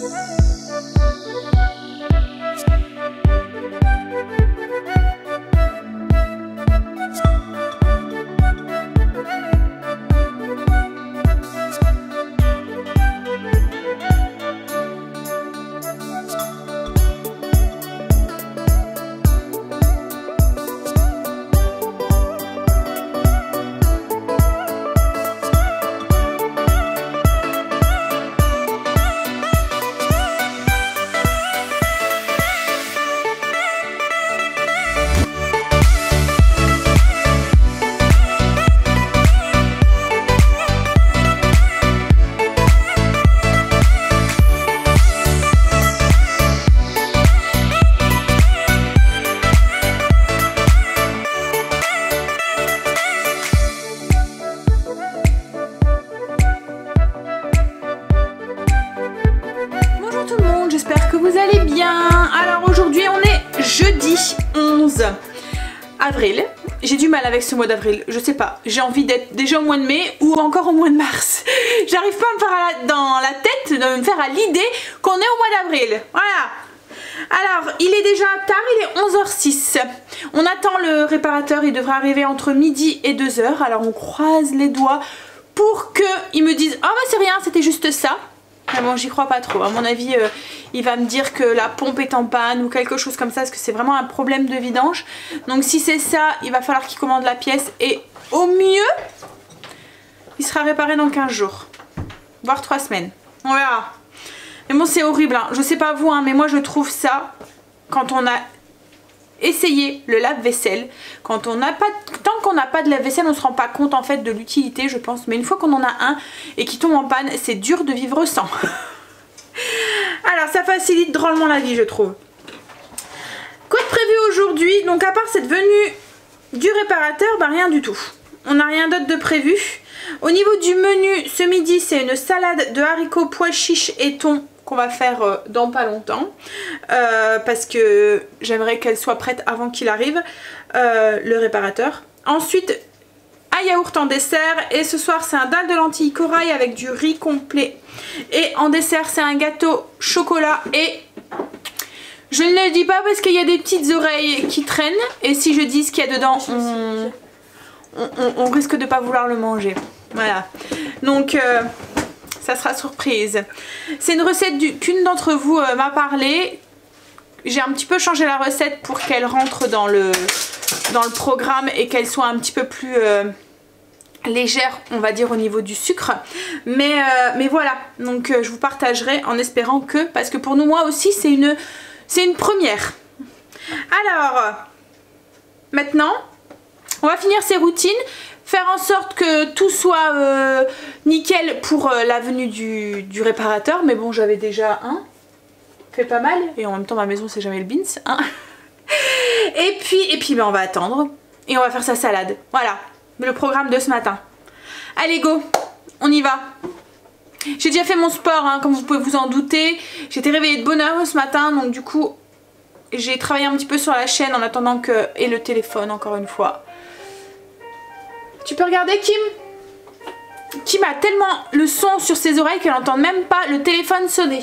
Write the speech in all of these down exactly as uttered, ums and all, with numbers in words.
Avril, j'ai du mal avec ce mois d'avril, je sais pas, j'ai envie d'être déjà au mois de mai ou encore au mois de mars. J'arrive pas à me faire à la, dans la tête, de me faire à l'idée qu'on est au mois d'avril. Voilà. Alors, il est déjà tard, il est onze heures six. On attend le réparateur, il devrait arriver entre midi et deux heures. Alors on croise les doigts pour qu'il me dise « Ah oh, bah c'est rien, c'était juste ça ». Mais bon, j'y crois pas trop. À mon avis, euh, il va me dire que la pompe est en panne ou quelque chose comme ça, parce que c'est vraiment un problème de vidange. Donc si c'est ça, il va falloir qu'il commande la pièce et au mieux, il sera réparé dans quinze jours. Voire trois semaines. On verra. Mais bon, c'est horrible. Hein. Je sais pas vous, hein, mais moi je trouve ça, quand on a essayé le lave-vaisselle, quand on n'a pas, tant qu'on n'a pas de lave-vaisselle, on se rend pas compte en fait de l'utilité, je pense. Mais une fois qu'on en a un et qui tombe en panne, c'est dur de vivre sans. Alors ça facilite drôlement la vie, je trouve. Quoi de prévu aujourd'hui? Donc à part cette venue du réparateur, bah rien du tout. On n'a rien d'autre de prévu. Au niveau du menu, ce midi, c'est une salade de haricots, pois chiches et thon qu'on va faire euh, dans pas longtemps euh, parce que j'aimerais qu'elle soit prête avant qu'il arrive, euh, le réparateur. Ensuite, un yaourt en dessert et ce soir c'est un dalle de lentilles corail avec du riz complet. Et en dessert c'est un gâteau chocolat et je ne le dis pas parce qu'il y a des petites oreilles qui traînent et si je dis ce qu'il y a dedans, on, on, on, on risque de pas vouloir le manger. Voilà. Donc... Euh, ça sera surprise. C'est une recette qu'une d'entre vous euh, m'a parlé. J'ai un petit peu changé la recette pour qu'elle rentre dans le, dans le programme et qu'elle soit un petit peu plus euh, légère, on va dire, au niveau du sucre. Mais, euh, mais voilà, donc euh, je vous partagerai en espérant que, parce que pour nous, moi aussi, c'est une, c'est une première. Alors, maintenant, on va finir ces routines. Faire en sorte que tout soit euh, nickel pour euh, la venue du, du réparateur. Mais bon, j'avais déjà un. Fait pas mal. Et en même temps, ma maison, c'est jamais le beans. Hein. Et puis, et puis ben, on va attendre. Et on va faire sa salade. Voilà. Le programme de ce matin. Allez, go. On y va. J'ai déjà fait mon sport, hein, comme vous pouvez vous en douter. J'étais réveillée de bonne heure ce matin. Donc du coup, j'ai travaillé un petit peu sur la chaîne en attendant que... Et le téléphone, encore une fois. Tu peux regarder Kim? Kim a tellement le son sur ses oreilles qu'elle n'entend même pas le téléphone sonner.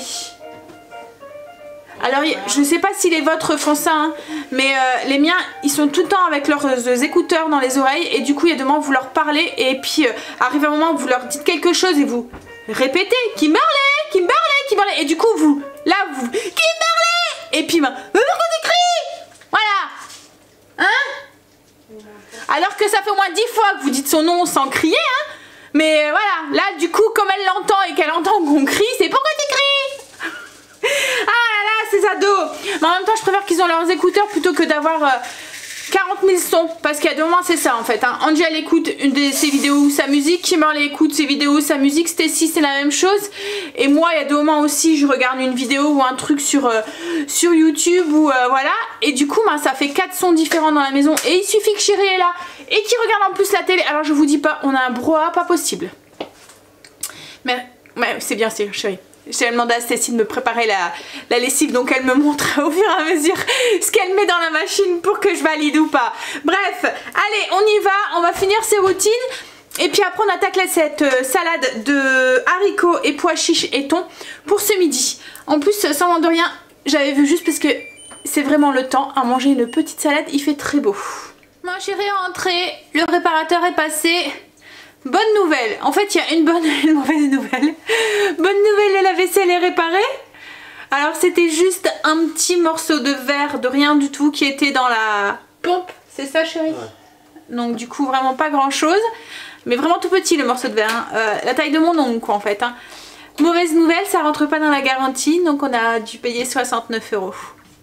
Alors je ne sais pas si les vôtres font ça, hein, mais euh, les miens ils sont tout le temps avec leurs euh, écouteurs dans les oreilles et du coup il y a des moments où vous leur parlez et puis euh, arrive un moment où vous leur dites quelque chose et vous répétez Kimberley, Kimberley, Kimberley et du coup vous, là vous, Kimberley et puis ben, mais pourquoi t'écris? Voilà. Hein? Alors que ça fait au moins dix fois que vous dites son nom sans crier, hein. Mais voilà, là du coup, comme elle l'entend et qu'elle entend qu'on crie, c'est pourquoi tu cries? Ah là là, ces ados. Mais en même temps, je préfère qu'ils ont leurs écouteurs plutôt que d'avoir euh, quarante mille sons. Parce qu'il y a deux moments, c'est ça en fait. Hein. Angie, elle écoute une de ses vidéos ou sa musique. Kimberley écoute ses vidéos ou sa musique. Stacy, c'est la même chose. Et moi, il y a deux moments aussi, je regarde une vidéo ou un truc sur, euh, sur YouTube ou euh, voilà. Et du coup, ben, ça fait quatre sons différents dans la maison. Et il suffit que Chérie est là et qui regarde en plus la télé. Alors, je vous dis pas, on a un brouhaha pas possible. Mais, mais c'est bien, c'est Chérie. J'ai demandé à Stacy de me préparer la, la lessive, donc elle me montre au fur et à mesure ce qu'elle met dans la machine pour que je valide ou pas. Bref, allez, on y va, on va finir ces routines. Et puis après on attaque là, cette euh, salade de haricots et pois chiches et thon pour ce midi. En plus sans m'en de rien, j'avais vu juste parce que c'est vraiment le temps à manger une petite salade, il fait très beau. Ma chérie est rentrée, le réparateur est passé. Bonne nouvelle, en fait il y a une bonne et une mauvaise nouvelle. Bonne nouvelle, la vaisselle est réparée. Alors c'était juste un petit morceau de verre, de rien du tout, qui était dans la pompe, c'est ça chérie? Ouais. Donc du coup vraiment pas grand chose, mais vraiment tout petit le morceau de verre, hein. euh, la taille de mon ongle quoi en fait, hein. Mauvaise nouvelle, ça rentre pas dans la garantie, donc on a dû payer soixante-neuf euros.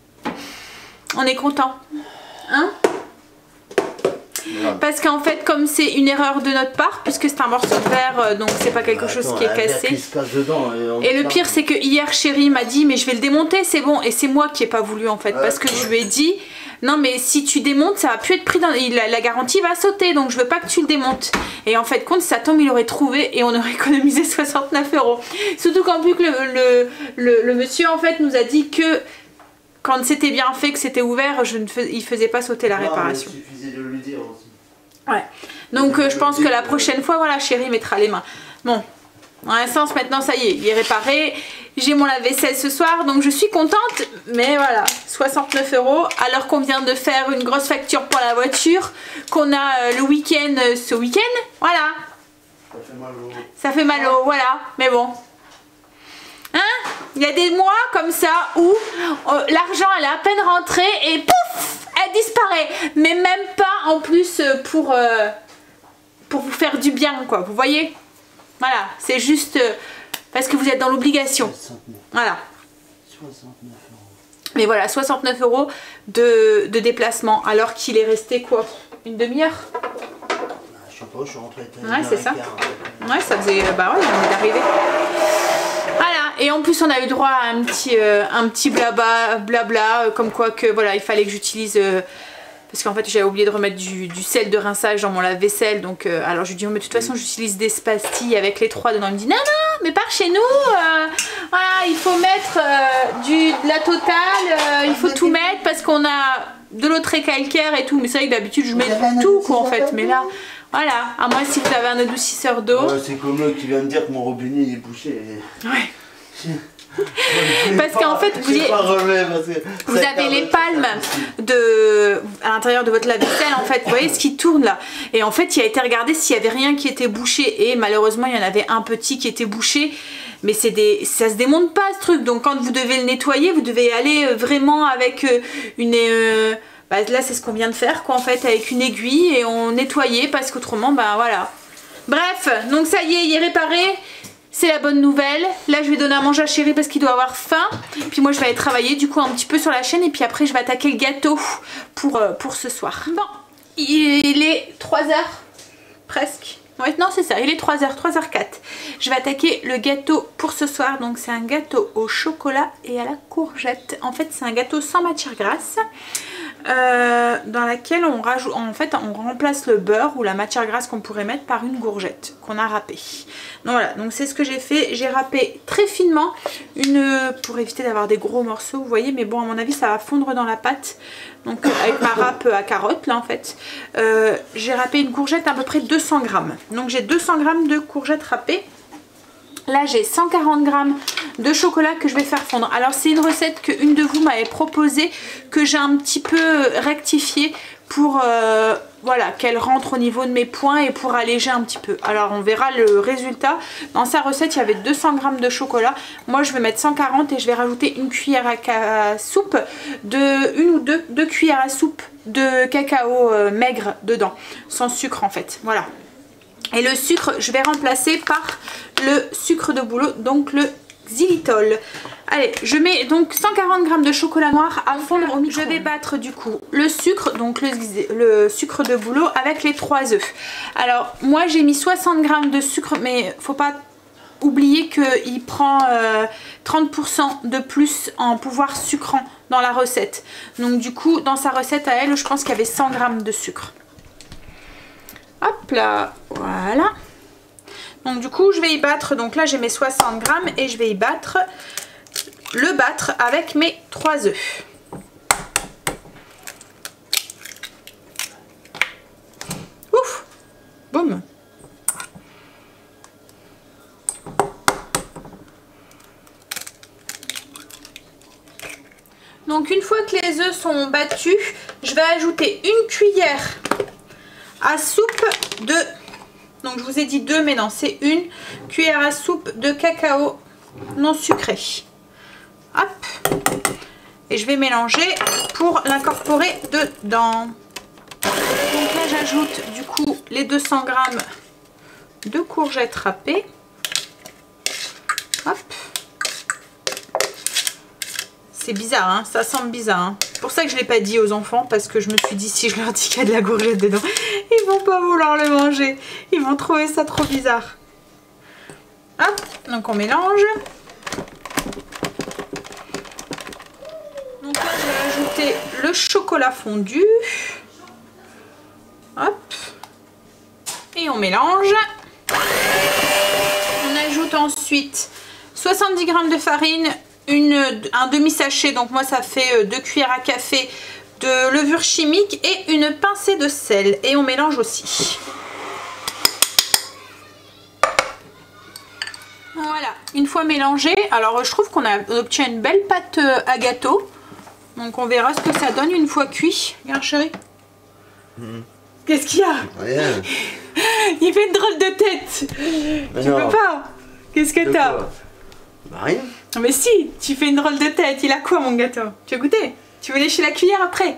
On est content, hein? Parce qu'en fait comme c'est une erreur de notre part, puisque c'est un morceau de verre, donc c'est pas quelque bah, chose attends, qui est cassé qui se casse dedans, et, et le pire c'est que hier chérie m'a dit mais je vais le démonter, c'est bon, et c'est moi qui ai pas voulu en fait, ouais, parce que je lui ai dit non mais si tu démontes ça va plus être pris dans la, la garantie va sauter, donc je veux pas que tu le démontes. Et en fait compte ça tombe, il aurait trouvé et on aurait économisé soixante-neuf euros. Surtout qu'en plus que le, le, le, le monsieur en fait nous a dit que quand c'était bien fait, que c'était ouvert, je ne fais, il faisait pas sauter la non, réparation. Il suffisait de lui dire aussi. Ouais. Donc euh, je pense que la prochaine fois, voilà, chérie mettra les mains. Bon, dans un sens maintenant ça y est, il est réparé. J'ai mon lave-vaisselle ce soir, donc je suis contente. Mais voilà, soixante-neuf euros. Alors qu'on vient de faire une grosse facture pour la voiture, qu'on a euh, le week-end euh, ce week-end. Voilà. Ça fait mal au. Ça fait mal au, voilà. Mais bon. Hein? Il y a des mois comme ça où euh, l'argent elle est à peine rentrée et pouf, elle disparaît. Mais même pas en plus pour, euh, pour vous faire du bien quoi, vous voyez? Voilà, c'est juste euh, parce que vous êtes dans l'obligation. Voilà. soixante-neuf euros. Mais voilà, soixante-neuf euros de, de déplacement alors qu'il est resté quoi? Une demi-heure? Je sais pas, je suis rentrée. Ouais, c'est ça. Ouais, ça faisait. Bah ouais, on est arrivé. Voilà, et en plus on a eu droit à un petit, euh, un petit blabla, blabla, euh, comme quoi que voilà, il fallait que j'utilise, euh, parce qu'en fait j'avais oublié de remettre du, du sel de rinçage dans mon lave-vaisselle, donc euh, alors je lui dis, oh, mais de toute façon j'utilise des pastilles avec les trois dedans. Il me dit, non, non, mais par chez nous, euh, voilà, il faut mettre euh, du, de la totale, euh, il faut tout mettre parce qu'on a de l'eau très calcaire et tout, mais c'est vrai que d'habitude je mets tout quoi en fait, mais là... Voilà, à moins si vous avez un adoucisseur d'eau. Ouais, c'est comme l'autre qui vient de dire que mon robinet il est bouché. Et... Ouais. Parce qu'en fait, vous, y... vous avez les palmes de... à l'intérieur de votre lave-vaisselle, en fait, vous voyez ce qui tourne là. Et en fait, il a été regardé s'il n'y avait rien qui était bouché. Et malheureusement, il y en avait un petit qui était bouché. Mais c'est des... ça se démonte pas ce truc. Donc quand vous devez le nettoyer, vous devez aller vraiment avec une... Euh... Bah, là c'est ce qu'on vient de faire quoi en fait, avec une aiguille, et on nettoyait parce qu'autrement bah voilà. Bref, donc ça y est, il est réparé, c'est la bonne nouvelle. Là je vais donner à manger à chérie parce qu'il doit avoir faim. Puis moi je vais aller travailler du coup un petit peu sur la chaîne, et puis après je vais attaquer le gâteau pour, euh, pour ce soir. Bon, il est trois heures presque. Ouais, non c'est ça, il est trois heures, trois heures quatre. Je vais attaquer le gâteau pour ce soir. Donc c'est un gâteau au chocolat et à la courgette. En fait c'est un gâteau sans matière grasse. Euh, dans laquelle on rajoute, en fait on remplace le beurre ou la matière grasse qu'on pourrait mettre par une courgette qu'on a râpée. Donc voilà, donc c'est ce que j'ai fait. J'ai râpé très finement une, pour éviter d'avoir des gros morceaux, vous voyez, mais bon à mon avis ça va fondre dans la pâte. Donc avec ma râpe à carotte là en fait, euh, j'ai râpé une courgette à peu près deux cents grammes. Donc j'ai deux cents grammes de courgettes râpées. Là j'ai cent quarante grammes de chocolat que je vais faire fondre. Alors c'est une recette que une de vous m'avait proposée, que j'ai un petit peu rectifiée pour euh, voilà, qu'elle rentre au niveau de mes points et pour alléger un petit peu. Alors on verra le résultat. Dans sa recette il y avait deux cents grammes de chocolat. Moi je vais mettre cent quarante et je vais rajouter une cuillère à soupe de une ou deux, deux cuillères à soupe de cacao euh, maigre dedans, sans sucre en fait. Voilà. Et le sucre, je vais remplacer par le sucre de bouleau, donc le xylitol. Allez, je mets donc cent quarante grammes de chocolat noir à fondre au micro. Je vais battre du coup le sucre, donc le, le sucre de bouleau avec les trois œufs. Alors, moi j'ai mis soixante grammes de sucre, mais faut pas oublier qu'il prend euh, trente pour cent de plus en pouvoir sucrant dans la recette. Donc du coup, dans sa recette à elle, je pense qu'il y avait cent grammes de sucre. Hop là, voilà. Donc du coup je vais y battre, donc là j'ai mes soixante grammes et je vais y battre, le battre avec mes trois œufs. Ouf, boum. Donc une fois que les œufs sont battus, je vais ajouter une cuillère à soupe de... Donc je vous ai dit deux, mais non, c'est une cuillère à soupe de cacao non sucré. Hop. Et je vais mélanger pour l'incorporer dedans. Donc là j'ajoute du coup les deux cents grammes de courgettes râpées. Hop. C'est bizarre, hein, ça semble bizarre. Hein. C'est pour ça que je ne l'ai pas dit aux enfants, parce que je me suis dit si je leur dis qu'il y a de la courgette dedans, ils vont pas vouloir le manger. Ils vont trouver ça trop bizarre. Hop, donc on mélange. Donc là je vais ajouter le chocolat fondu. Hop. Et on mélange. On ajoute ensuite soixante-dix grammes de farine, une, un demi-sachet, donc moi ça fait deux cuillères à café de levure chimique et une pincée de sel. Et on mélange aussi. Voilà, une fois mélangé, alors je trouve qu'on a on obtient une belle pâte à gâteau. Donc on verra ce que ça donne une fois cuit. Regarde chérie. Mmh. Qu'est-ce qu'il y a? Rien. Il fait une drôle de tête. Mais tu non. peux pas. Qu'est-ce que t'as? Bah rien. Mais si, tu fais une drôle de tête. Il a quoi mon gâteau? Tu as goûté? Tu veux lécher la cuillère après?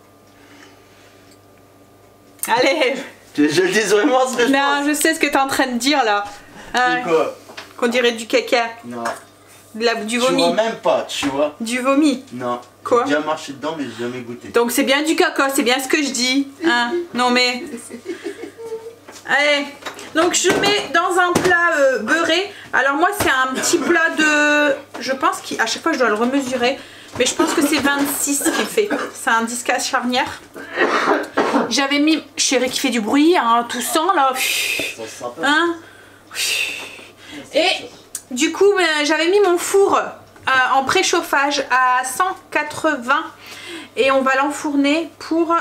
Allez. Je, je le dis vraiment ce que je Non, pense. je sais ce que tu es en train de dire là. Hein, quoi? Qu'on dirait du caca. Non. De la, du vomi. Tu vois même pas, tu vois. Du vomi. Non. Quoi? J'ai déjà marché dedans mais j'ai jamais goûté. Donc c'est bien du caca, c'est bien ce que je dis. Hein? Non mais... Allez. Donc je mets dans un plat euh, beurré. Alors moi c'est un petit plat de... Je pense qu'à chaque fois je dois le remesurer. Mais je pense que c'est vingt-six qu'il fait. C'est un disque à charnière. J'avais mis... Chérie qui fait du bruit, hein, tout sang là. Hein? Et du coup j'avais mis mon four euh, en préchauffage à cent quatre-vingts. Et on va l'enfourner pour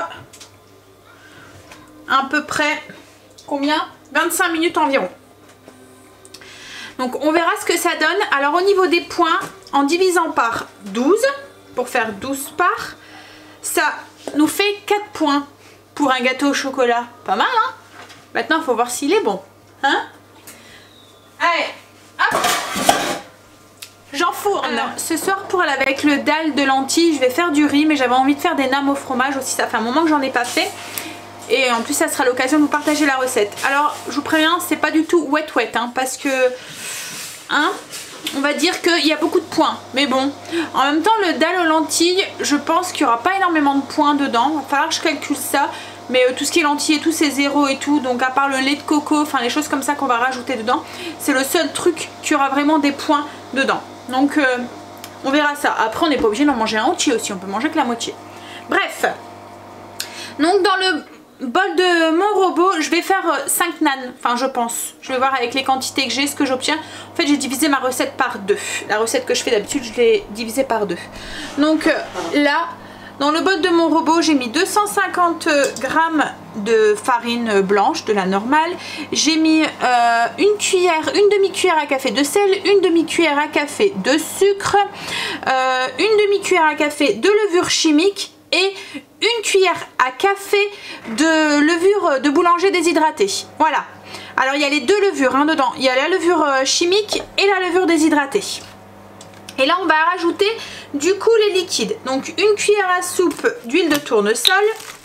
à peu près... Combien? vingt-cinq minutes environ. Donc on verra ce que ça donne. Alors au niveau des points, en divisant par douze, pour faire douze parts, ça nous fait quatre points pour un gâteau au chocolat. Pas mal, hein? Maintenant il faut voir s'il est bon. Hein? Allez, hop, j'enfourne. Ce soir pour aller avec le dalle de lentilles, je vais faire du riz, mais j'avais envie de faire des names au fromage aussi. Ça fait un moment que j'en ai pas fait. Et en plus ça sera l'occasion de vous partager la recette. Alors je vous préviens, c'est pas du tout wet wet hein, parce que hein, on va dire qu'il y a beaucoup de points. Mais bon, en même temps le dalle aux lentilles, je pense qu'il n'y aura pas énormément de points dedans. Il va falloir que je calcule ça. Mais euh, tout ce qui est lentilles et tout c'est zéro et tout. Donc à part le lait de coco, enfin les choses comme ça qu'on va rajouter dedans, c'est le seul truc qui aura vraiment des points dedans. Donc euh, on verra ça. Après on n'est pas obligé d'en manger un entier aussi, on peut manger que la moitié. Bref. Donc dans le bol de mon robot, je vais faire cinq nanes, enfin je pense. Je vais voir avec les quantités que j'ai, ce que j'obtiens. En fait j'ai divisé ma recette par deux. La recette que je fais d'habitude, je l'ai divisée par deux. Donc là, dans le bol de mon robot, j'ai mis deux cent cinquante grammes de farine blanche, de la normale. J'ai mis euh, une cuillère, une demi-cuillère à café de sel, une demi-cuillère à café de sucre, euh, une demi-cuillère à café de levure chimique et une cuillère à café de levure de boulanger déshydratée. Voilà. Alors il y a les deux levures hein, dedans. Il y a la levure chimique et la levure déshydratée. Et là on va rajouter du coup les liquides. Donc une cuillère à soupe d'huile de tournesol.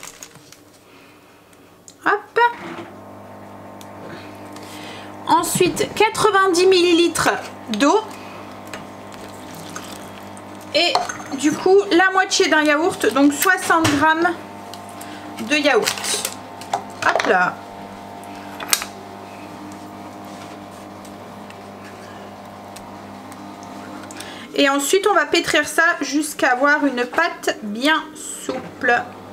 Hop. Ensuite quatre-vingt-dix millilitres d'eau. Et du coup la moitié d'un yaourt, donc soixante grammes de yaourt. Hop là. Et ensuite on va pétrir ça jusqu'à avoir une pâte bien souple.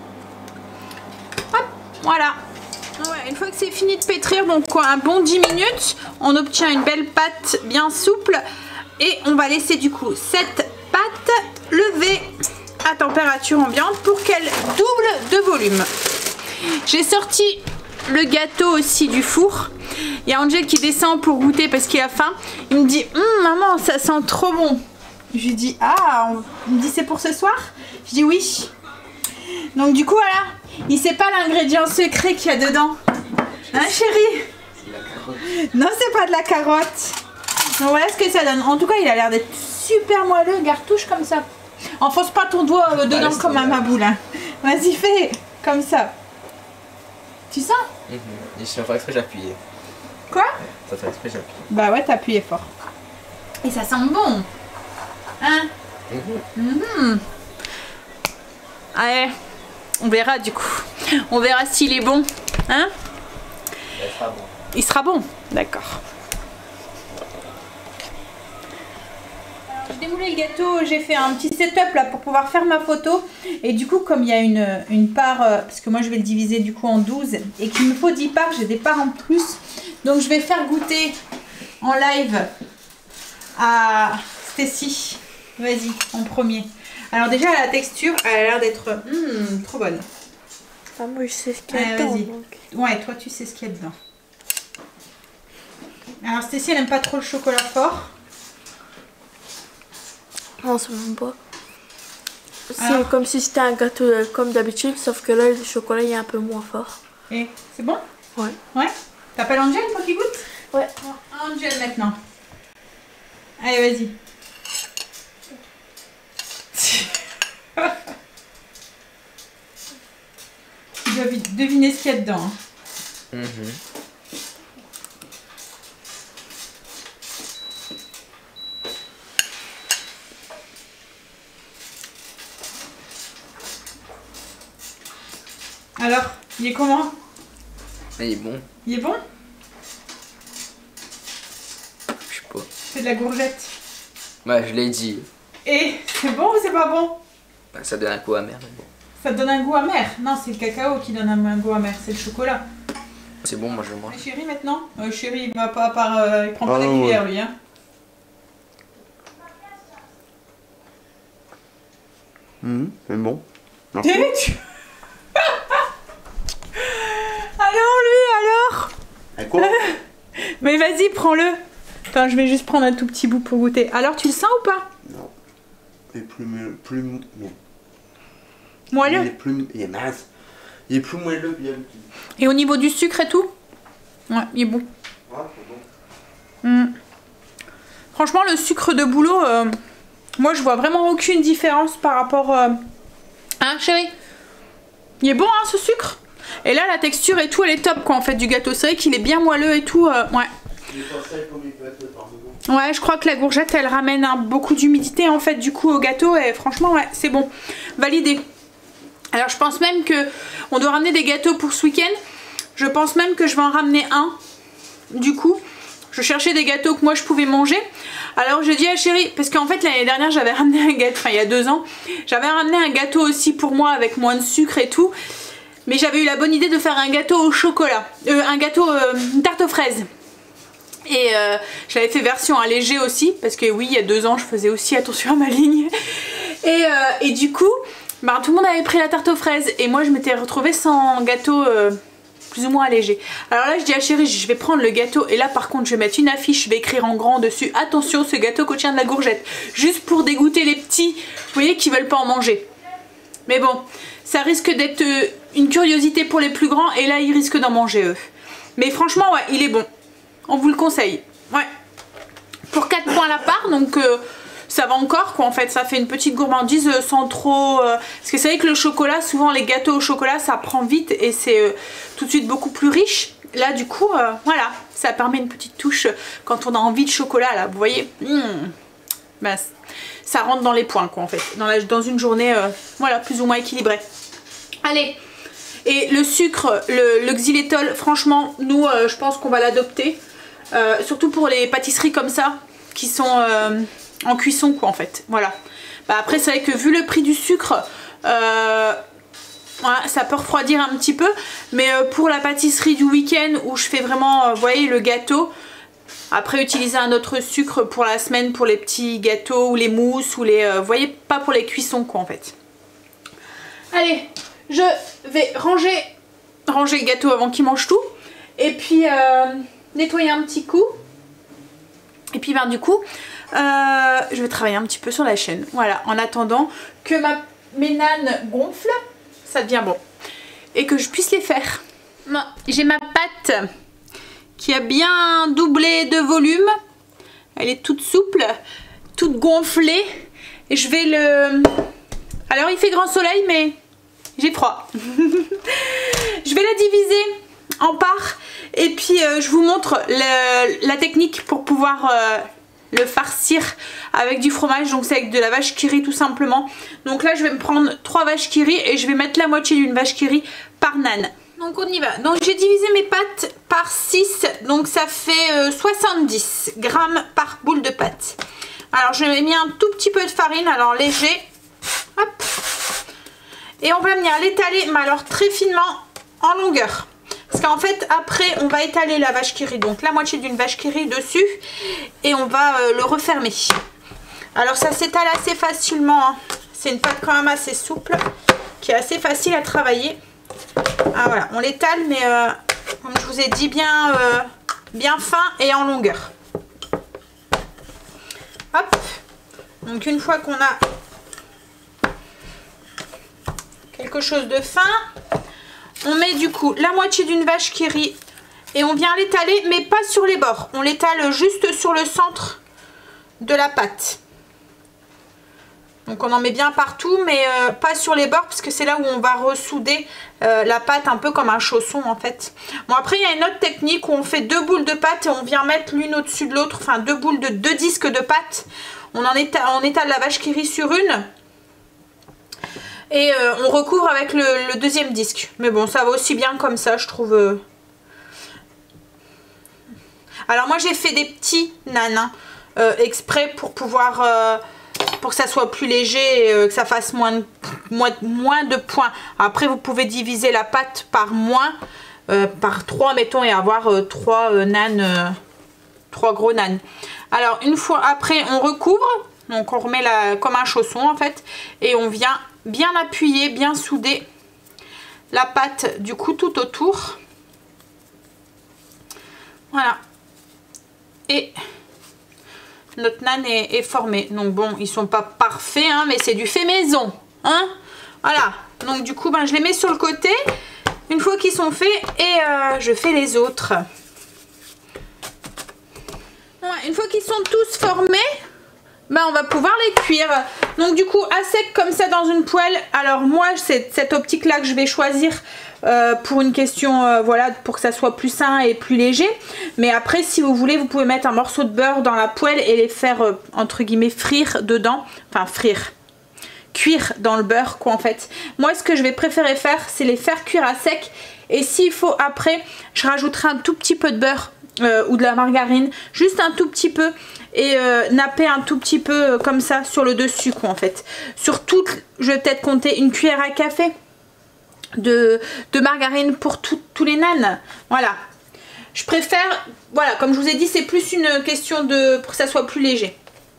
Hop, voilà. Ouais, une fois que c'est fini de pétrir, donc quoi, un bon dix minutes, on obtient une belle pâte bien souple. Et on va laisser du coup cette pâte lever à température ambiante pour qu'elle double de volume. J'ai sorti le gâteau aussi du four. Il y a Angel qui descend pour goûter parce qu'il a faim. Il me dit hm, maman ça sent trop bon. Je lui dis ah, on... il me dit c'est pour ce soir. Je dis oui. Donc du coup voilà, il sait pas l'ingrédient secret qu'il y a dedans. Hein chérie? C'est la carotte. Non, c'est pas de la carotte. Donc voilà ce que ça donne. En tout cas, il a l'air d'être super moelleux. Garde, touche comme ça. Enfonce pas ton doigt euh, dedans Allez, comme un maboule. Hein. Vas-y, fais comme ça. Tu sens? Mmh. Et si on fait exprès, j'ai appuyé. Quoi? Ça fait exprès, j'ai appuyé. Bah ouais, t'as appuyé fort. Et ça sent bon. Hein? Mmh. Mmh. Allez, on verra du coup. On verra s'il est bon. Hein? Il sera bon. Il sera bon, d'accord. J'ai démoulé le gâteau, j'ai fait un petit setup là pour pouvoir faire ma photo. Et du coup, comme il y a une, une part, euh, parce que moi je vais le diviser du coup en douze et qu'il me faut dix parts, j'ai des parts en plus. Donc je vais faire goûter en live à Stacy. Vas-y, en premier. Alors déjà la texture, elle a l'air d'être mmh, trop bonne. Ah, moi je sais ce qu'il y a Ouais, dedans. vas-y. Donc. Ouais, toi tu sais ce qu'il y a dedans. Alors Stacy elle aime pas trop le chocolat fort. Non, c'est même pas. C'est Alors comme si c'était un gâteau euh, comme d'habitude, sauf que là le chocolat il est un peu moins fort. Et c'est bon? Ouais. Ouais. T'appelles Angel pour qu'il goûte? Ouais. Angel maintenant. Allez, vas-y. Tu dois deviner ce qu'il y a dedans. Hein. Mmh. Alors, il est comment? Il est bon. Il est bon? Je sais pas. C'est de la gourgette. Ouais, je l'ai dit. Et c'est bon ou c'est pas bon? Bah, ça donne un coup amer. Mais bon. Ça te donne un goût amer. Non, c'est le cacao qui donne un goût amer, c'est le chocolat. C'est bon, moi je le mange. Et chérie maintenant euh, Chérie, il va pas par, euh, il prend pas Ah, la ouais. cuillère lui. Hein. Mmh, c'est bon. T'es tu... Alors lui alors? Et quoi? Mais vas-y, prends-le. Attends, je vais juste prendre un tout petit bout pour goûter. Alors tu le sens ou pas? Non. Il est plus... plus non. Moelleux. Il est plus... Il est mince. Il est plus moelleux que d'habitude. Et au niveau du sucre et tout? Ouais, il est bon. Ouais, c'est bon. Mm. Franchement, le sucre de bouleau, euh, moi je vois vraiment aucune différence par rapport... Euh... Hein chérie? Il est bon hein ce sucre? Et là la texture et tout elle est top quoi en fait du gâteau. C'est vrai qu'il est bien moelleux et tout. Euh, ouais. Il est pas sec comme il peut être par moment. Ouais, je crois que la gourgette elle ramène hein, beaucoup d'humidité en fait du coup au gâteau et franchement ouais c'est bon. Validé. Alors je pense même que on doit ramener des gâteaux pour ce week-end. Je pense même que je vais en ramener un. Du coup, je cherchais des gâteaux que moi je pouvais manger. Alors je dis à chérie, parce qu'en fait l'année dernière j'avais ramené un gâteau, enfin il y a deux ans, j'avais ramené un gâteau aussi pour moi avec moins de sucre et tout. Mais j'avais eu la bonne idée de faire un gâteau au chocolat, euh, un gâteau, euh, une tarte aux fraises. Et euh, j'avais fait version allégée aussi, parce que oui, il y a deux ans, je faisais aussi attention à ma ligne. Et, euh, et du coup, bah, tout le monde avait pris la tarte aux fraises. Et moi, je m'étais retrouvée sans gâteau euh, plus ou moins allégé. Alors là, je dis à chérie, je vais prendre le gâteau. Et là, par contre, je vais mettre une affiche, je vais écrire en grand dessus. Attention, ce gâteau contient de la gourgette. Juste pour dégoûter les petits, vous voyez, qui veulent pas en manger. Mais bon, ça risque d'être euh, une curiosité pour les plus grands. Et là, ils risquent d'en manger, eux. Mais franchement, ouais, il est bon. On vous le conseille. Ouais. Pour quatre points la part, donc euh, ça va encore quoi en fait. Ça fait une petite gourmandise euh, sans trop... Euh, parce que c'est vrai que le chocolat, souvent les gâteaux au chocolat, ça prend vite et c'est euh, tout de suite beaucoup plus riche. Là du coup, euh, voilà, ça permet une petite touche quand on a envie de chocolat là, vous voyez. Mmh. Ben, ça rentre dans les points quoi en fait. Dans, la, dans une journée, euh, voilà, plus ou moins équilibrée. Allez. Et le sucre, le, le xylétol, franchement, nous, euh, je pense qu'on va l'adopter. Euh, surtout pour les pâtisseries comme ça, qui sont euh, en cuisson, quoi, en fait. Voilà. Bah, après, c'est vrai que vu le prix du sucre, euh, voilà, ça peut refroidir un petit peu. Mais euh, pour la pâtisserie du week-end, où je fais vraiment, euh, vous voyez, le gâteau. Après, utiliser un autre sucre pour la semaine, pour les petits gâteaux, ou les mousses, ou les... Euh, vous voyez, pas pour les cuissons, quoi, en fait. Allez, je vais ranger, ranger le gâteau avant qu'il mange tout. Et puis... Euh, nettoyer un petit coup. Et puis ben du coup, euh, je vais travailler un petit peu sur la chaîne. Voilà, en attendant que ma, mes nanes gonflent, ça devient bon. Et que je puisse les faire. J'ai ma pâte qui a bien doublé de volume. Elle est toute souple, toute gonflée. Et je vais le... Alors il fait grand soleil mais j'ai froid. Je vais la diviser en parts. Et puis euh, je vous montre le, la technique pour pouvoir euh, le farcir avec du fromage. Donc c'est avec de la vache qui rit tout simplement. Donc là je vais me prendre trois vaches qui rit et je vais mettre la moitié d'une vache qui rit par nane. Donc on y va. Donc j'ai divisé mes pâtes par six. Donc ça fait euh, soixante-dix grammes par boule de pâte. Alors je vais mis un tout petit peu de farine. Alors léger. Hop. Et on va venir l'étaler, mais alors très finement en longueur. Parce qu'en fait après on va étaler la vache qui rit, donc la moitié d'une vache qui rit dessus, et on va euh, le refermer. Alors ça s'étale assez facilement, hein. C'est une pâte quand même assez souple, qui est assez facile à travailler. Ah voilà, on l'étale mais euh, comme je vous ai dit bien, euh, bien fin et en longueur. Hop. Donc une fois qu'on a quelque chose de fin, on met du coup la moitié d'une vache qui rit et on vient l'étaler, mais pas sur les bords. On l'étale juste sur le centre de la pâte. Donc on en met bien partout, mais euh, pas sur les bords, parce que c'est là où on va ressouder euh, la pâte un peu comme un chausson en fait. Bon, après il y a une autre technique où on fait deux boules de pâte et on vient mettre l'une au-dessus de l'autre, enfin deux boules de deux disques de pâte. On en étale, on étale la vache qui rit sur une. Et euh, on recouvre avec le, le deuxième disque. Mais bon, ça va aussi bien comme ça, je trouve. Euh... Alors moi, j'ai fait des petits nanes, hein, euh, exprès pour pouvoir... Euh, pour que ça soit plus léger et euh, que ça fasse moins de, moins, moins de points. Après, vous pouvez diviser la pâte par moins, euh, par trois, mettons, et avoir euh, trois euh, nanes, euh, trois gros nanes. Alors, une fois après, on recouvre. Donc, on remet la, comme un chausson, en fait. Et on vient... bien appuyer, bien souder la pâte du coup tout autour. Voilà. Et notre nane est, est formée. Donc bon, ils sont pas parfaits, hein, mais c'est du fait maison. Hein, voilà. Donc du coup, ben, je les mets sur le côté. Une fois qu'ils sont faits, et euh, je fais les autres. Voilà, une fois qu'ils sont tous formés, ben on va pouvoir les cuire. Donc du coup à sec comme ça dans une poêle. Alors moi c'est cette optique là que je vais choisir euh, pour une question euh, voilà, pour que ça soit plus sain et plus léger. Mais après si vous voulez vous pouvez mettre un morceau de beurre dans la poêle et les faire euh, entre guillemets frire dedans. Enfin frire, cuire dans le beurre quoi en fait. Moi ce que je vais préférer faire c'est les faire cuire à sec. Et s'il faut après je rajouterai un tout petit peu de beurre euh, ou de la margarine, juste un tout petit peu. Et euh, napper un tout petit peu euh, comme ça sur le dessus quoi en fait. Sur toute, je vais peut-être compter une cuillère à café de, de margarine pour tout, tous les nanes. Voilà. Je préfère, voilà, comme je vous ai dit, c'est plus une question de, pour que ça soit plus léger.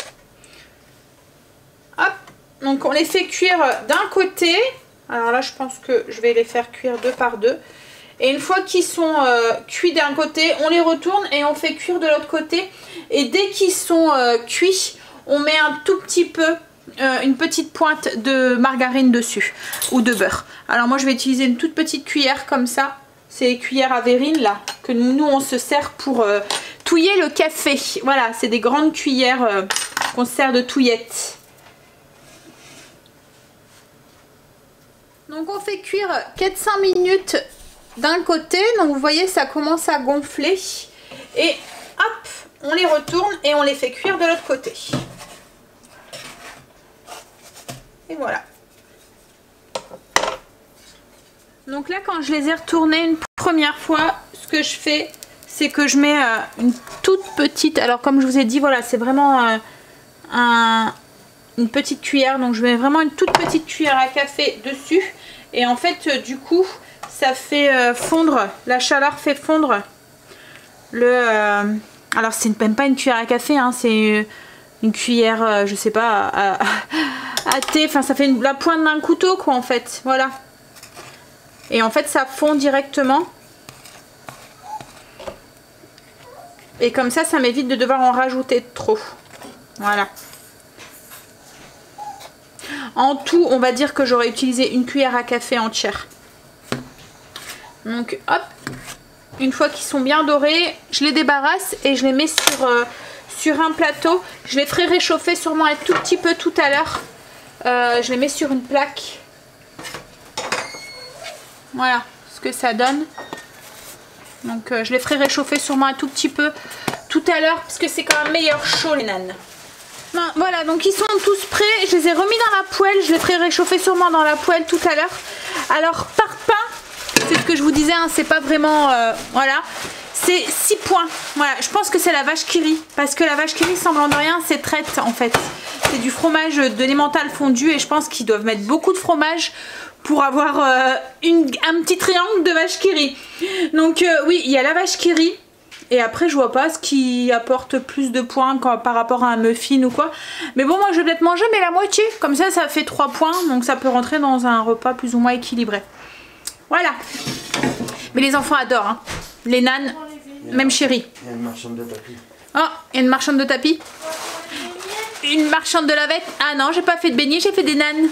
Hop. Donc on les fait cuire d'un côté. Alors là je pense que je vais les faire cuire deux par deux. Et une fois qu'ils sont euh, cuits d'un côté, on les retourne et on fait cuire de l'autre côté. Et dès qu'ils sont euh, cuits, on met un tout petit peu, euh, une petite pointe de margarine dessus ou de beurre. Alors moi je vais utiliser une toute petite cuillère comme ça. C'est les cuillères à verrine là, que nous, nous on se sert pour euh, touiller le café. Voilà, c'est des grandes cuillères euh, qu'on se sert de touillettes. Donc on fait cuire quatre à cinq minutes d'un côté, donc vous voyez ça commence à gonfler et hop on les retourne et on les fait cuire de l'autre côté. Et voilà. Donc là quand je les ai retournés une première fois, ce que je fais c'est que je mets euh, une toute petite, alors comme je vous ai dit voilà c'est vraiment euh, un, une petite cuillère, donc je mets vraiment une toute petite cuillère à café dessus et en fait euh, du coup ça fait euh, fondre, la chaleur fait fondre le... Euh, alors c'est même pas une cuillère à café, hein, c'est une cuillère, euh, je sais pas, à, à, à thé, enfin ça fait une, la pointe d'un couteau quoi en fait, voilà. Et en fait ça fond directement. Et comme ça, ça m'évite de devoir en rajouter trop. Voilà. En tout, on va dire que j'aurais utilisé une cuillère à café entière. Donc hop, une fois qu'ils sont bien dorés, je les débarrasse et je les mets sur, euh, sur un plateau. Je les ferai réchauffer sûrement un tout petit peu tout à l'heure. Euh, je les mets sur une plaque. Voilà ce que ça donne. Donc euh, je les ferai réchauffer sûrement un tout petit peu tout à l'heure parce que c'est quand même meilleur chaud les nanes. Ben, voilà, donc ils sont tous prêts. Je les ai remis dans la poêle. Je les ferai réchauffer sûrement dans la poêle tout à l'heure. Alors par pain, c'est ce que je vous disais, hein, c'est pas vraiment... Euh, voilà. C'est six points. Voilà, je pense que c'est la vache qui rit. Parce que la vache qui rit, semblant de rien, c'est traite en fait. C'est du fromage de l'emmental fondu. Et je pense qu'ils doivent mettre beaucoup de fromage pour avoir euh, une, un petit triangle de vache qui rit. Donc euh, oui, il y a la vache qui rit. Et après, je vois pas ce qui apporte plus de points quand, par rapport à un muffin ou quoi. Mais bon, moi, je vais peut-être manger, mais la moitié. Comme ça, ça fait trois points. Donc, ça peut rentrer dans un repas plus ou moins équilibré. Voilà. Mais les enfants adorent. Hein. Les nanes, même chérie. Il y a une marchande de tapis. Oh, il y a une marchande de tapis. Une marchande de lavette. Ah non, j'ai pas fait de beignets, j'ai fait des nanes.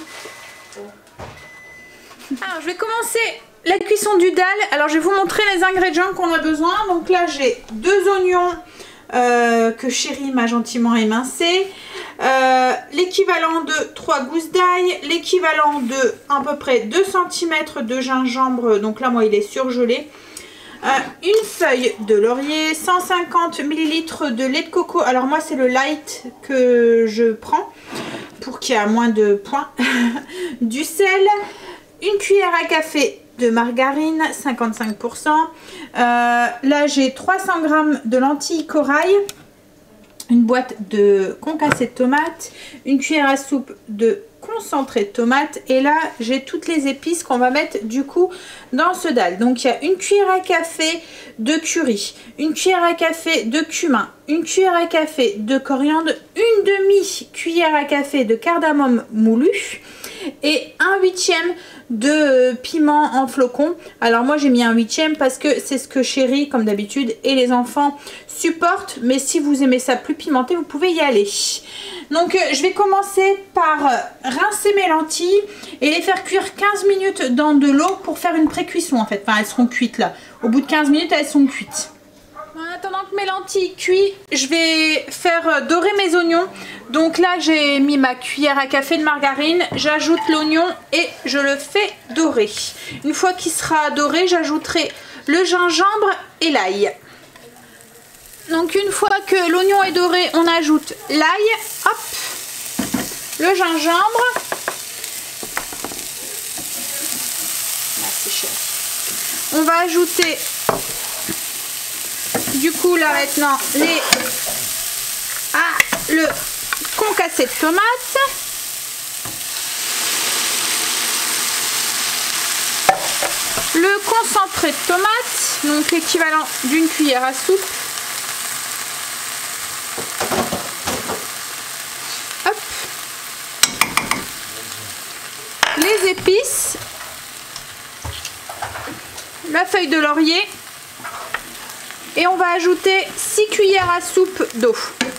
Alors, je vais commencer la cuisson du dalle. Alors, je vais vous montrer les ingrédients qu'on a besoin. Donc là, j'ai deux oignons euh, que chérie m'a gentiment émincés. Euh, l'équivalent de trois gousses d'ail. L'équivalent de à peu près deux centimètres de gingembre. Donc là, moi, il est surgelé. Euh, une feuille de laurier. cent cinquante millilitres de lait de coco. Alors, moi, c'est le light que je prends pour qu'il y ait moins de points. Du sel. Une cuillère à café de margarine, cinquante-cinq pour cent. Euh, là, j'ai trois cents grammes de lentilles corail. Une boîte de concassé de tomates. Une cuillère à soupe de concentré de tomates. Et là, j'ai toutes les épices qu'on va mettre du coup dans ce dalle. Donc, il y a une cuillère à café de curry. Une cuillère à café de cumin. Une cuillère à café de coriandre. Une demi-cuillère à café de cardamome moulu. Et un huitième de piment en flocons. Alors moi j'ai mis un huitième parce que c'est ce que chérie comme d'habitude et les enfants supportent, mais si vous aimez ça plus pimenté vous pouvez y aller. Donc euh, je vais commencer par euh, rincer mes lentilles et les faire cuire quinze minutes dans de l'eau pour faire une pré-cuisson en fait. Enfin elles seront cuites là, au bout de quinze minutes elles sont cuites. En attendant que mes lentilles cuisent, je vais faire dorer mes oignons. Donc là, j'ai mis ma cuillère à café de margarine, j'ajoute l'oignon et je le fais dorer. Une fois qu'il sera doré, j'ajouterai le gingembre et l'ail. Donc une fois que l'oignon est doré, on ajoute l'ail, hop, le gingembre. Merci chérie. On va ajouter du coup là maintenant les ah, le concassé de tomates, le concentré de tomates, donc l'équivalent d'une cuillère à soupe. Hop. Les épices, la feuille de laurier. Et on va ajouter six cuillères à soupe d'eau.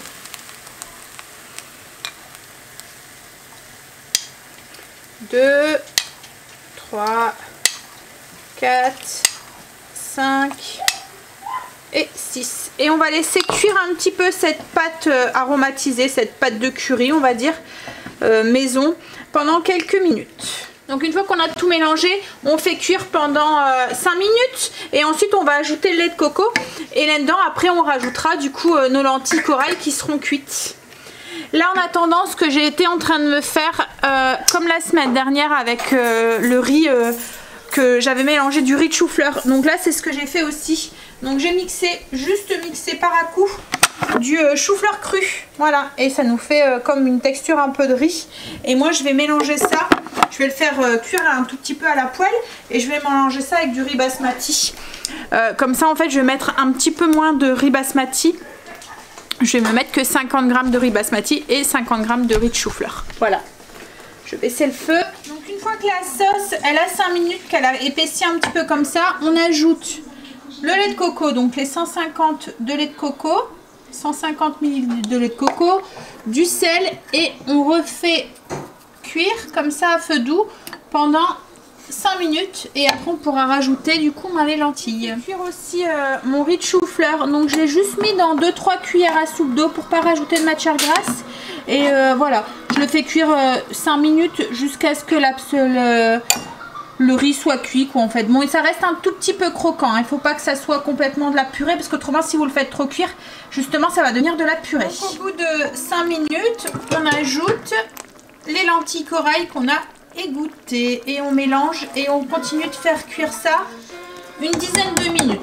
deux, trois, quatre, cinq et six. Et on va laisser cuire un petit peu cette pâte aromatisée, cette pâte de curry, on va dire, euh, maison, pendant quelques minutes. Donc une fois qu'on a tout mélangé, on fait cuire pendant euh, cinq minutes et ensuite on va ajouter le lait de coco et là-dedans après on rajoutera du coup euh, nos lentilles corail qui seront cuites. Là en attendant, ce que j'ai été en train de me faire euh, comme la semaine dernière avec euh, le riz euh, que j'avais mélangé, du riz de chou-fleur. Donc là c'est ce que j'ai fait aussi. Donc j'ai mixé, juste mixé par à coup du euh, chou-fleur cru, voilà, et ça nous fait euh, comme une texture un peu de riz. Et moi je vais mélanger ça, je vais le faire euh, cuire un tout petit peu à la poêle et je vais mélanger ça avec du riz basmati. Euh, comme ça en fait je vais mettre un petit peu moins de riz basmati. Je vais me mettre que cinquante grammes de riz basmati et cinquante grammes de riz de chou-fleur. Voilà, je vais baisser le feu. Donc une fois que la sauce elle a cinq minutes, qu'elle a épaissi un petit peu comme ça, on ajoute le lait de coco, donc les cent cinquante de lait de coco, cent cinquante millilitres de lait de coco, du sel et on refait cuire comme ça à feu doux pendant cinq minutes et après on pourra rajouter du coup les lentilles. Je vais cuire aussi euh, mon riz de chou-fleur, donc je l'ai juste mis dans deux trois cuillères à soupe d'eau pour pas rajouter de matière grasse et euh, voilà, je le fais cuire euh, cinq minutes jusqu'à ce que la, le, le riz soit cuit quoi en fait. Bon et ça reste un tout petit peu croquant, hein. Il faut pas que ça soit complètement de la purée parce qu'autrement si vous le faites trop cuire, justement ça va devenir de la purée. Donc, au bout de cinq minutes, on ajoute les lentilles corail qu'on a égouttées et on mélange et on continue de faire cuire ça une dizaine de minutes.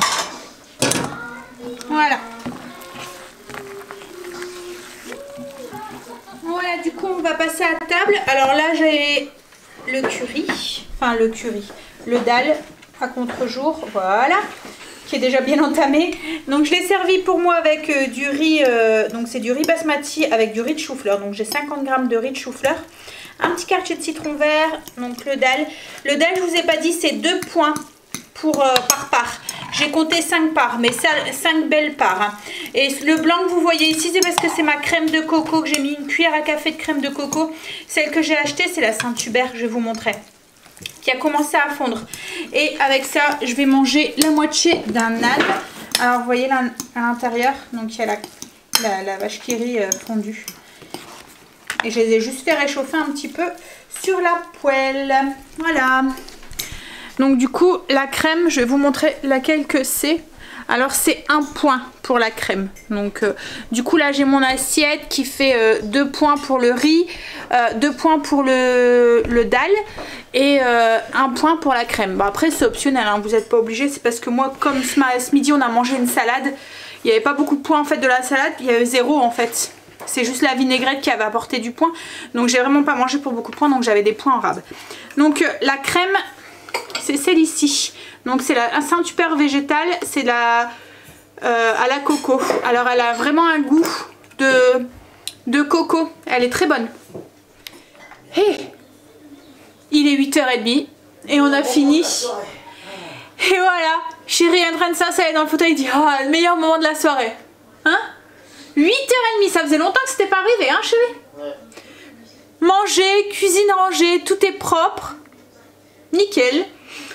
Voilà. Voilà, du coup on va passer à table. Alors là j'ai le curry, enfin le curry, le dal à contre-jour, voilà, qui est déjà bien entamé. Donc je l'ai servi pour moi avec euh, du riz, euh, donc c'est du riz basmati avec du riz de chou-fleur. Donc j'ai cinquante grammes de riz de chou-fleur, un petit quartier de citron vert, donc le dal. Le dal, je vous ai pas dit, c'est deux points pour, euh, par part. J'ai compté cinq parts, mais cinq belles parts. Hein. Et le blanc que vous voyez ici, c'est parce que c'est ma crème de coco, que j'ai mis une cuillère à café de crème de coco. Celle que j'ai achetée, c'est la Saint-Hubert, je vais vous montrer, qui a commencé à fondre. Et avec ça, je vais manger la moitié d'un âne. Alors, vous voyez là, à l'intérieur, donc il y a la, la, la vache qui rit euh, fondue. Et je les ai juste fait réchauffer un petit peu sur la poêle. Voilà. Donc du coup, la crème, je vais vous montrer laquelle que c'est. Alors c'est un point pour la crème. Donc euh, du coup là j'ai mon assiette qui fait euh, deux points pour le riz, euh, deux points pour le, le dal et euh, un point pour la crème. Bon, après c'est optionnel, hein, vous n'êtes pas obligé. C'est parce que moi comme ce, ce midi on a mangé une salade, il n'y avait pas beaucoup de points en fait de la salade, il y avait zéro en fait. C'est juste la vinaigrette qui avait apporté du point. Donc j'ai vraiment pas mangé pour beaucoup de points, donc j'avais des points en rab. Donc euh, la crème, c'est celle-ci. Donc c'est la Saint-Hubert végétale, c'est la euh, à la coco. Alors elle a vraiment un goût de, de coco. Elle est très bonne. Hey, il est huit heures trente et on a fini. Et voilà, chérie est en train de s'installer dans le fauteuil et dit oh, le meilleur moment de la soirée. Hein? huit heures trente, ça faisait longtemps que c'était pas arrivé, hein chérie? Ouais. Manger, cuisine rangée, tout est propre. Nickel.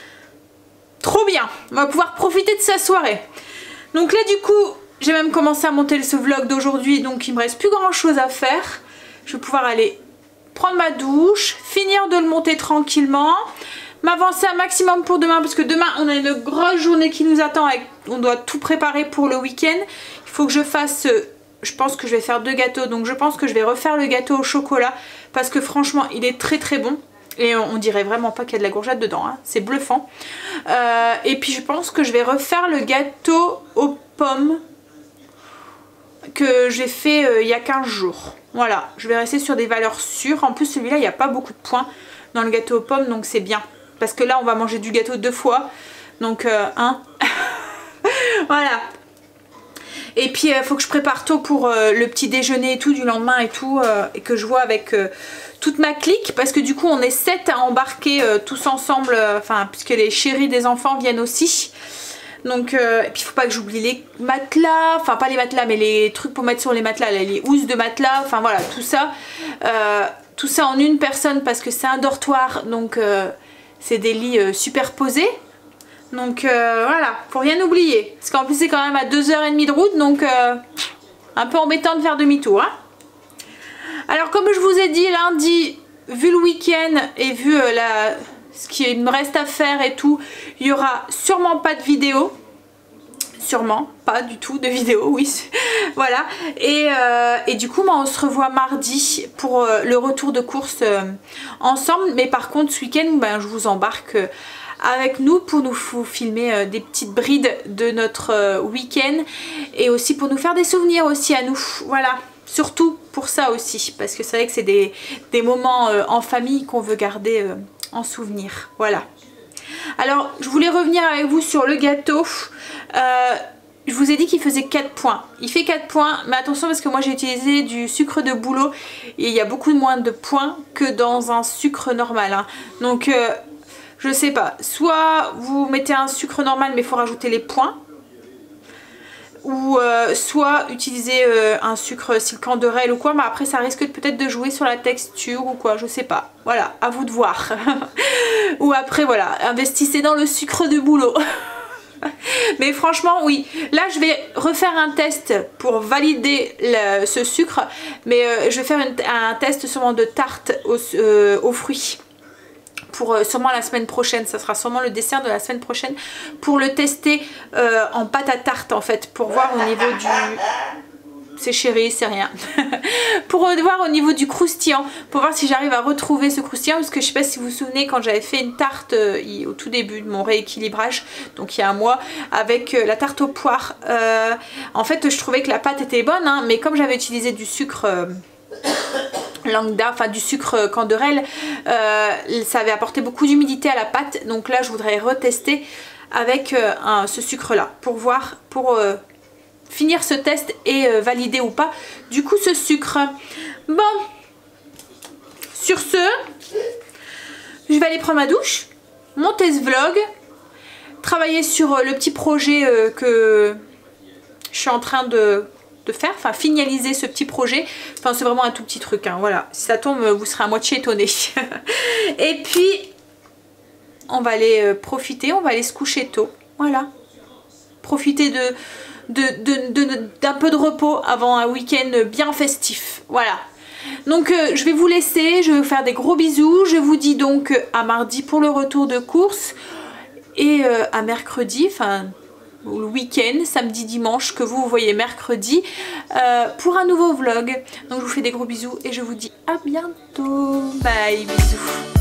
Trop bien, on va pouvoir profiter de sa soirée. Donc là du coup, j'ai même commencé à monter ce vlog d'aujourd'hui, donc il me reste plus grand chose à faire. Je vais pouvoir aller prendre ma douche, finir de le monter tranquillement, m'avancer un maximum pour demain, parce que demain on a une grosse journée qui nous attend, avec, on doit tout préparer pour le week-end. Il faut que je fasse, je pense que je vais faire deux gâteaux, donc je pense que je vais refaire le gâteau au chocolat, parce que franchement il est très très bon. Et on dirait vraiment pas qu'il y a de la courgette dedans, hein. C'est bluffant. Euh, et puis je pense que je vais refaire le gâteau aux pommes que j'ai fait euh, il y a quinze jours. Voilà, je vais rester sur des valeurs sûres. En plus celui-là il n'y a pas beaucoup de points dans le gâteau aux pommes, donc c'est bien. Parce que là on va manger du gâteau deux fois. Donc euh, hein. Voilà. Et puis il euh, faut que je prépare tôt pour euh, le petit déjeuner et tout du lendemain et tout. Euh, et que je vois avec... Euh, toute ma clique, parce que du coup on est sept à embarquer euh, tous ensemble, enfin euh, puisque les chéris des enfants viennent aussi. Donc euh, et puis il faut pas que j'oublie les matelas, enfin pas les matelas mais les trucs pour mettre sur les matelas, là, les housses de matelas, enfin voilà tout ça. Euh, tout ça en une personne parce que c'est un dortoir, donc euh, c'est des lits euh, superposés. Donc euh, voilà, faut rien oublier. Parce qu'en plus c'est quand même à deux heures trente de route, donc euh, un peu embêtant de faire demi-tour. Hein. Alors comme je vous ai dit lundi, vu le week-end et vu euh, la, ce qu'il me reste à faire et tout, il n'y aura sûrement pas de vidéo. Sûrement, pas du tout de vidéo, oui. Voilà. Et, euh, et du coup, bah, on se revoit mardi pour euh, le retour de course euh, ensemble. Mais par contre, ce week-end, bah, je vous embarque euh, avec nous pour nous filmer euh, des petites brides de notre euh, week-end. Et aussi pour nous faire des souvenirs aussi à nous. Voilà. Surtout pour ça aussi, parce que c'est vrai que c'est des, des moments euh, en famille qu'on veut garder euh, en souvenir. Voilà. Alors, je voulais revenir avec vous sur le gâteau. Euh, je vous ai dit qu'il faisait quatre points. Il fait quatre points, mais attention parce que moi j'ai utilisé du sucre de bouleau et il y a beaucoup moins de points que dans un sucre normal. Hein. Donc, euh, Je sais pas. Soit vous mettez un sucre normal mais il faut rajouter les points. Ou euh, soit utiliser euh, un sucre style Canderel ou quoi, mais après ça risque peut-être de jouer sur la texture ou quoi, je sais pas. Voilà, à vous de voir. Ou après voilà, investissez dans le sucre de boulot. Mais franchement oui, là je vais refaire un test pour valider le, ce sucre, mais euh, je vais faire une, un test sûrement de tarte aux, euh, aux fruits. Pour euh, sûrement la semaine prochaine, ça sera sûrement le dessert de la semaine prochaine, pour le tester euh, en pâte à tarte en fait, pour voir au niveau du... C'est chéri, c'est rien. Pour voir au niveau du croustillant, pour voir si j'arrive à retrouver ce croustillant, parce que je sais pas si vous vous souvenez quand j'avais fait une tarte euh, au tout début de mon rééquilibrage, donc il y a un mois, avec euh, la tarte aux poires, euh, en fait je trouvais que la pâte était bonne, hein, mais comme j'avais utilisé du sucre... Euh, Langda, enfin du sucre Canderel, euh, ça avait apporté beaucoup d'humidité à la pâte, donc là je voudrais retester avec euh, un, ce sucre là pour voir, pour euh, finir ce test et euh, valider ou pas du coup ce sucre. Bon, sur ce je vais aller prendre ma douche, monter ce vlog, travailler sur euh, le petit projet euh, que je suis en train de de faire, enfin finaliser ce petit projet. Enfin c'est vraiment un tout petit truc, hein. Voilà, si ça tombe vous serez à moitié étonné. Et puis on va aller euh, profiter, on va aller se coucher tôt, voilà, profiter de de, de, de, d'un peu de repos avant un week-end bien festif, voilà. Donc euh, je vais vous laisser, je vais vous faire des gros bisous, je vous dis donc à mardi pour le retour de course et euh, à mercredi, enfin le week-end, samedi, dimanche, que vous, vous voyez mercredi, euh, pour un nouveau vlog. Donc je vous fais des gros bisous et je vous dis à bientôt. Bye, bisous.